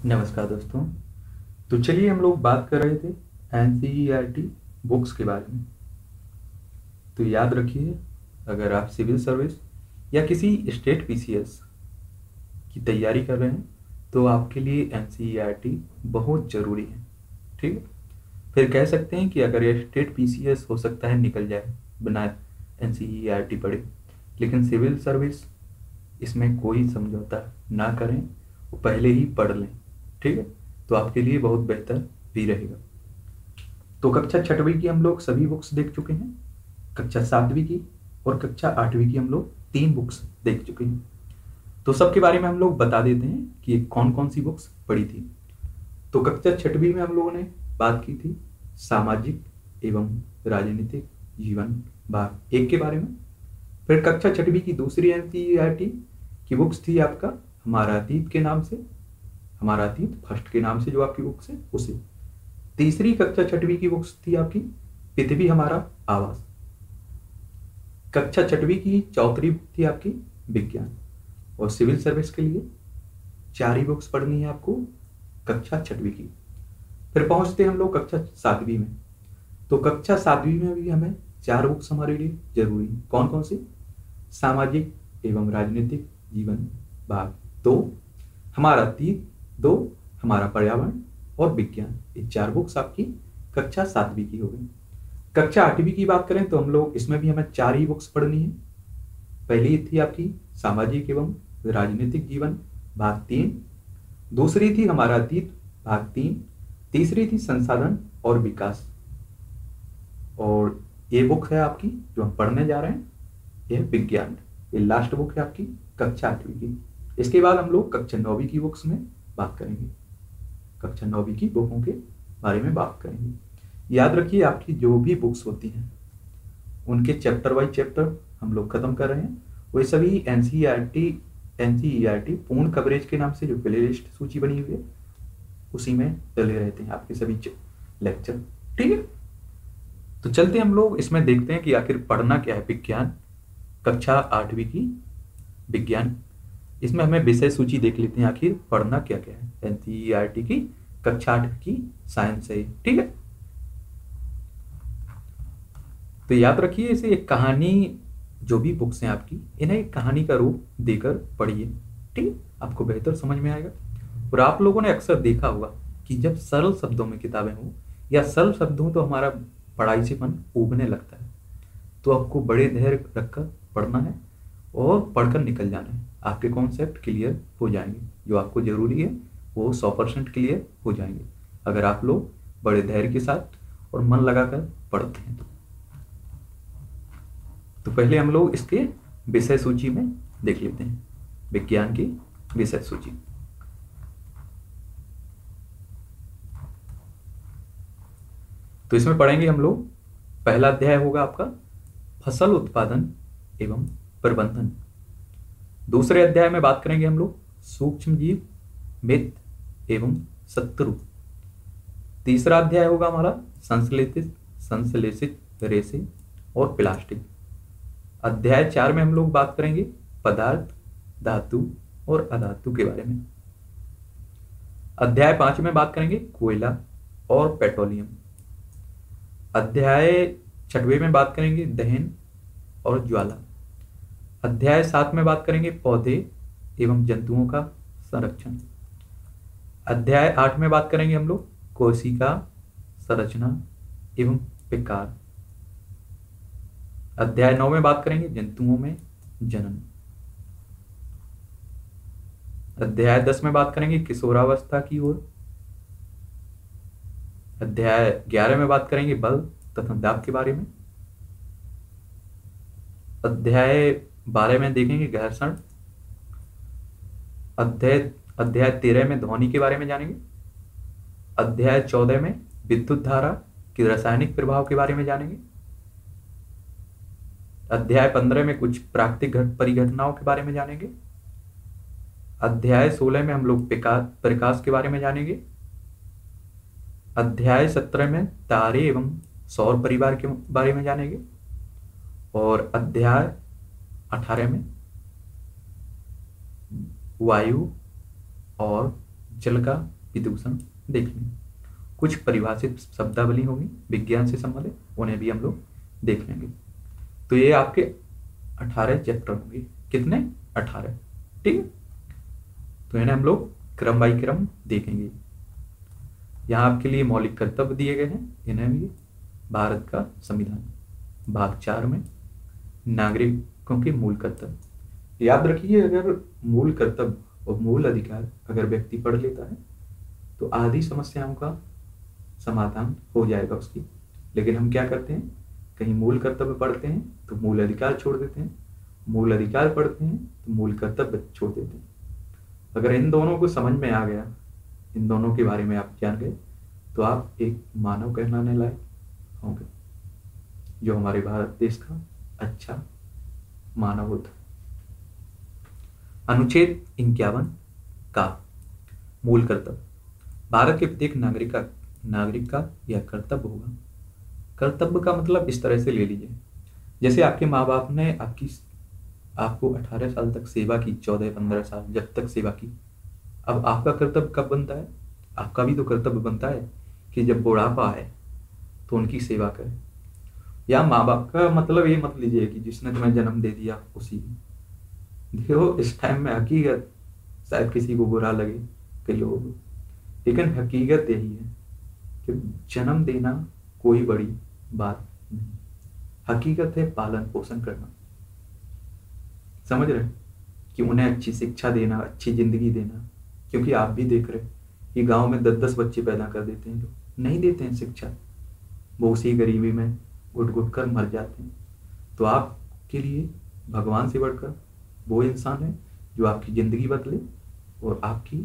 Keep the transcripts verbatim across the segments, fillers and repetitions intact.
नमस्कार दोस्तों। तो चलिए हम लोग बात कर रहे थे एनसीईआरटी बुक्स के बारे में। तो याद रखिए, अगर आप सिविल सर्विस या किसी स्टेट पीसीएस की तैयारी कर रहे हैं तो आपके लिए एनसीईआरटी बहुत ज़रूरी है। ठीक है, फिर कह सकते हैं कि अगर ये स्टेट पीसीएस हो सकता है निकल जाए बिना एनसीईआरटी पढ़े, लेकिन सिविल सर्विस इसमें कोई समझौता ना करें, वो पहले ही पढ़ लें। ठीक है, तो आपके लिए बहुत बेहतर भी रहेगा। तो कक्षा छठवीं की हम लोग सभी बुक्स देख चुके हैं, कक्षा सातवीं की और कक्षा आठवीं की हम लोग तीन बुक्स देख चुके हैं। तो सबके बारे में हम लोग बता देते हैं कि ये कौन कौन सी बुक्स पढ़ी थी। तो कक्षा छठवीं में हम लोगों ने बात की थी सामाजिक एवं राजनीतिक जीवन भाग एक के बारे में। फिर कक्षा छठवीं की दूसरी एनसीईआरटी की बुक्स थी आपका हमारा अतीत के नाम से, हमारा अतीत फर्स्ट के नाम से जो आपकी बुक्स है उसे। तीसरी कक्षा छठवीं की बुक्स थी आपकी पृथ्वी हमारा आवास। कक्षा छठवीं की चौथी बुक थी आपकी विज्ञान। और सिविल सर्विस के लिए चार ही बुक्स पढ़नी है आपको कक्षा छठवीं की। फिर पहुंचते हम लोग कक्षा सातवीं में। तो कक्षा सातवीं में भी हमें चार बुक्स हमारे लिए जरूरी है। कौन कौन सी? सामाजिक एवं राजनीतिक जीवन भाग दो, हमारा अतीत दो, हमारा पर्यावरण और विज्ञान। ये चार बुक्स आपकी कक्षा सातवीं की हो गई। कक्षा आठवीं की बात करें तो हम लोग इसमें भी हमें चार ही बुक्स पढ़नी है। पहली थी आपकी सामाजिक एवं राजनीतिक जीवन भाग तीन, दूसरी थी हमारा अतीत भाग तीन, तीसरी थी संसाधन और विकास। और ये बुक है आपकी जो हम पढ़ने जा रहे हैं, ये विज्ञान। ये लास्ट बुक है आपकी कक्षा आठवीं की। इसके बाद हम लोग कक्षा नौवीं की बुक्स में बात करेंगे, कक्षा नौवीं की बुकों के बारे में बात करेंगे। याद रखिए, आपकी जो भी बुक्स होती हैं उनके चैप्टर बाई चैप्टर हम लोग खत्म कर रहे हैं। वही सभी एनसीईआरटी एनसीईआरटी पूर्ण कवरेज के नाम से जो प्ले लिस्ट सूची बनी हुई है उसी में चले रहते हैं आपके सभी लेक्चर। ठीक है, तो चलते हम लोग इसमें देखते हैं कि आखिर पढ़ना क्या है। विज्ञान कक्षा आठवीं की विज्ञान, इसमें हमें विषय सूची देख लेते हैं आखिर पढ़ना क्या क्या है। एनसीईआरटी की कक्षा आठ की साइंस है। ठीक है, तो याद रखिए, इसे एक कहानी, जो भी बुक्स हैं आपकी इन्हें एक कहानी का रूप देकर पढ़िए। ठीक है, आपको बेहतर समझ में आएगा। और आप लोगों ने अक्सर देखा होगा कि जब सरल शब्दों में किताबें हो या सरल शब्द हो तो हमारा पढ़ाई से मन उबने लगता है। तो आपको बड़े धैर्य रखकर पढ़ना है और पढ़कर निकल जाना है। आपके कॉन्सेप्ट क्लियर हो जाएंगे, जो आपको जरूरी है वो सौ परसेंट क्लियर हो जाएंगे अगर आप लोग बड़े धैर्य के साथ और मन लगाकर पढ़ते हैं। तो, तो पहले हम लोग इसके विषय सूची में देख लेते हैं, विज्ञान की विषय सूची। तो इसमें पढ़ेंगे हम लोग, पहला अध्याय होगा आपका फसल उत्पादन एवं प्रबंधन। दूसरे अध्याय में बात करेंगे हम लोग सूक्ष्म जीव, मित्र एवं शत्रु। तीसरा अध्याय होगा हमारा संश्लेषित संश्लेषित रेशे और प्लास्टिक। अध्याय चार में हम लोग बात करेंगे पदार्थ, धातु और अधातु के बारे में। अध्याय पांच में बात करेंगे कोयला और पेट्रोलियम। अध्याय छठवें में बात करेंगे दहन और ज्वाला। अध्याय सात में बात करेंगे पौधे एवं जंतुओं का संरक्षण। अध्याय आठ में बात करेंगे हम लोग कोशिका संरचना एवं विकार। अध्याय नौ में बात करेंगे जंतुओं में जनन। अध्याय दस में बात करेंगे किशोरावस्था की ओर। अध्याय ग्यारह में बात करेंगे बल तथा दाब के बारे में। अध्याय बारह में देखेंगे घर्षण। अध्याय अध्याय तेरह में ध्वनि के बारे में जानेंगे। अध्याय चौदह में विद्युत धारा के रासायनिक प्रभाव के बारे में जानेंगे। अध्याय पंद्रह में कुछ प्राकृतिक परिघटनाओं के बारे में जानेंगे। अध्याय सोलह में हम लोग प्रकाश के बारे में जानेंगे। अध्याय सत्रह में तारे एवं सौर परिवार के बारे में जानेंगे। और अध्याय अठारह में वायु और जल का विदूषण देख लें। कुछ परिभाषित शब्दावली होगी विज्ञान से संबंधित, उन्हें भी हम लोग देख लेंगे। तो ये आपके अठारह चैप्टर होंगे। कितने? अठारह। ठीक है, तो इन्हें हम लोग क्रम बाई क्रम देखेंगे। यहाँ आपके लिए मौलिक कर्तव्य दिए गए हैं, इन्हें भी भारत का संविधान भाग चार में नागरिकों के मूल कर्तव्य। याद रखिए, अगर मूल कर्तव्य और मूल अधिकार अगर व्यक्ति पढ़ लेता है तो आधी समस्याओं का समाधान हो जाएगा उसकी। लेकिन हम क्या करते हैं, कहीं मूल कर्तव्य पढ़ते हैं तो मूल अधिकार छोड़ देते हैं, मूल अधिकार पढ़ते हैं तो मूल कर्तव्य छोड़ देते हैं। अगर इन दोनों को समझ में आ गया, इन दोनों के बारे में आप जान गए, तो आप एक मानव कहलाने लायक होंगे, जो हमारे भारत देश का अच्छा मानव होता है। अनुच्छेद इक्यावन का मूल कर्तव्य। भारत के प्रत्येक नागरिक का नागरिक का यह कर्तव्य होगा। कर्तव्य का मतलब इस तरह से ले लीजिए, जैसे आपके माँ बाप ने आपकी आपको अठारह साल तक सेवा की, चौदह पंद्रह साल जब तक सेवा की। अब आपका कर्तव्य कब बनता है? आपका भी तो कर्तव्य बनता है कि जब बुढ़ापा आए तो उनकी सेवा करें। या माँ बाप का मतलब ये मत लीजिए कि जिसने तुम्हें जन्म दे दिया उसी। देखो, इस टाइम में हकीकत शायद किसी को बुरा लगे, कई लोगों को, लेकिन हकीकत यही है कि जन्म देना कोई बड़ी बात नहीं। हकीकत है पालन पोषण करना। समझ रहे कि उन्हें अच्छी शिक्षा देना, अच्छी जिंदगी देना। क्योंकि आप भी देख रहे कि गांव में दस दस बच्चे पैदा कर देते हैं, लोग नहीं देते हैं शिक्षा, वो उसी गरीबी में घुट घुट कर मर जाते हैं। तो आपके लिए भगवान से बढ़कर वो इंसान है जो आपकी जिंदगी बदले और आपकी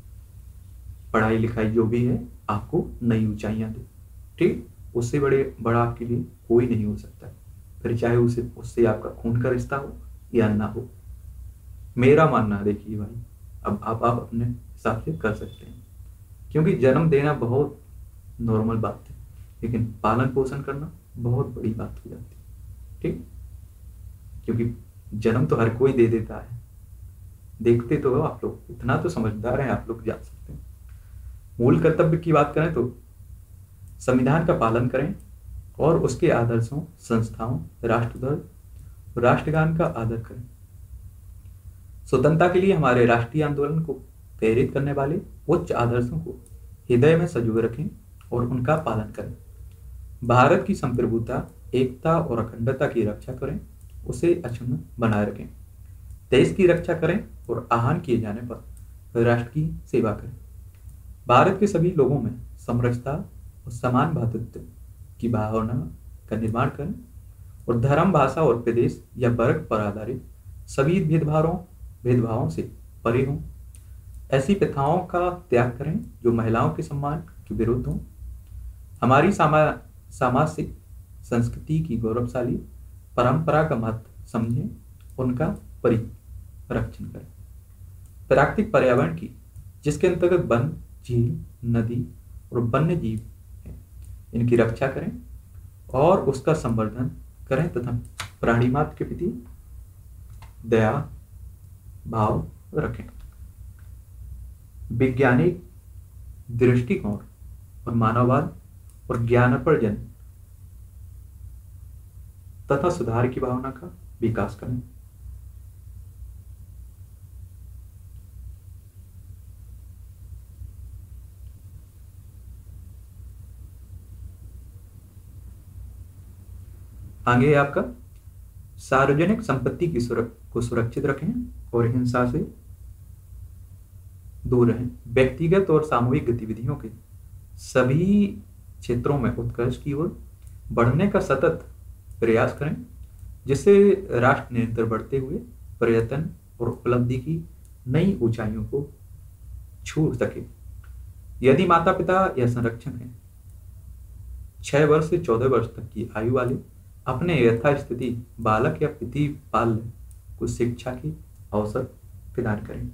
पढ़ाई लिखाई जो भी है आपको नई ऊंचाइयां दे। ठीक, उससे बड़े बड़ा आपके लिए कोई नहीं हो सकता, फिर चाहे उसे उससे आपका खून का रिश्ता हो या ना हो। मेरा मानना है, देखिए भाई, अब आप आप अपने हिसाब से कर सकते हैं, क्योंकि जन्म देना बहुत नॉर्मल बात है, लेकिन पालन पोषण करना बहुत बड़ी बात हो जाती है। ठीक, क्योंकि जन्म तो हर कोई दे देता है। देखते तो हो आप लोग, इतना तो समझदार हैं आप लोग, जान सकते हैं। मूल कर्तव्य की बात करें तो संविधान का पालन करें और उसके आदर्शों, संस्थाओं, राष्ट्रध्वज, राष्ट्रगान का आदर करें। स्वतंत्रता के लिए हमारे राष्ट्रीय आंदोलन को प्रेरित करने वाले उच्च आदर्शों को हृदय में संजोए रखें और उनका पालन करें। भारत की संप्रभुता, एकता और अखंडता की रक्षा करें, उसे अक्षुण्ण बनाए रखें। देश की रक्षा करें और आह्वान किए जाने पर राष्ट्र की सेवा करें। भारत के सभी लोगों में समरसता और समान भातृत्व की भावना का निर्माण करें और धर्म, भाषा और प्रदेश या वर्ग पर आधारित सभी भेदभावों भेदभावों से परे हों। ऐसी प्रथाओं का त्याग करें जो महिलाओं के सम्मान के विरुद्ध हों। हमारी सामा सामाजिक संस्कृति की गौरवशाली परंपरा का महत्व समझें, उनका परिरक्षण करें। प्राकृतिक पर्यावरण की, जिसके अंतर्गत वन, झील, नदी और वन्य जीव हैं, इनकी रक्षा करें और उसका संवर्धन करें तथा प्राणी मात्र के प्रति दया भाव रखें। वैज्ञानिक दृष्टिकोण और मानववाद और ज्ञानार्जन तथा सुधार की भावना का विकास करें। आगे आपका सार्वजनिक संपत्ति की सुरक्षा को सुरक्षित रखें और हिंसा से दूर रहें। व्यक्तिगत और सामूहिक गतिविधियों के सभी क्षेत्रों में उत्कर्ष की ओर बढ़ने का सतत प्रयास करें, जिससे राष्ट्र निरंतर बढ़ते हुए पर्यटन और उपलब्धि की नई ऊंचाइयों को छू सके। यदि माता पिता या संरक्षक हैं, छह वर्ष से चौदह वर्ष तक की आयु वाले अपने यथास्थिति बालक या प्रतिपाल को शिक्षा के अवसर प्रदान करें।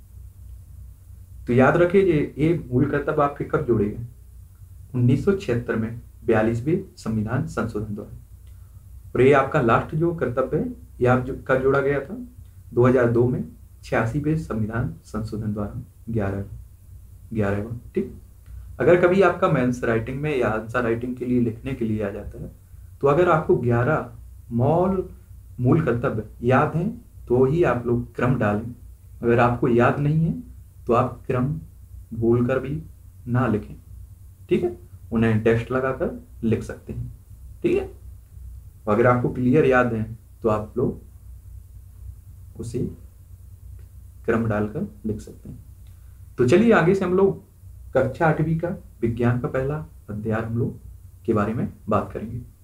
तो याद रखिए, ये ये मूल कर्तव्य आपके कब जोड़े गए? उन्नीस सौ छिहत्तर में बयालीसवें संविधान संशोधन द्वारा। और ये आपका लास्ट जो कर्तव्य है, ये आप जो कब जोड़ा गया था? दो हज़ार दो में छियासीवें संविधान संशोधन द्वारा ग्यारह। ग्यारह गुण। ठीक, अगर कभी आपका मेंस राइटिंग में या आंसर राइटिंग के लिए लिखने के लिए आ जाता है, तो अगर आपको ग्यारह मॉल मूल कर्तव्य याद हैं तो ही आप लोग क्रम डालें। अगर आपको याद नहीं है तो आप क्रम भूल कर भी ना लिखें। ठीक है, उन्हें टेस्ट लगाकर लिख सकते हैं। ठीक है, अगर आपको क्लियर याद है तो आप लोग उसे क्रम डालकर लिख सकते हैं। तो चलिए आगे से हम लोग कक्षा आठवीं का विज्ञान का पहला अध्याय हम लोग के बारे में बात करेंगे।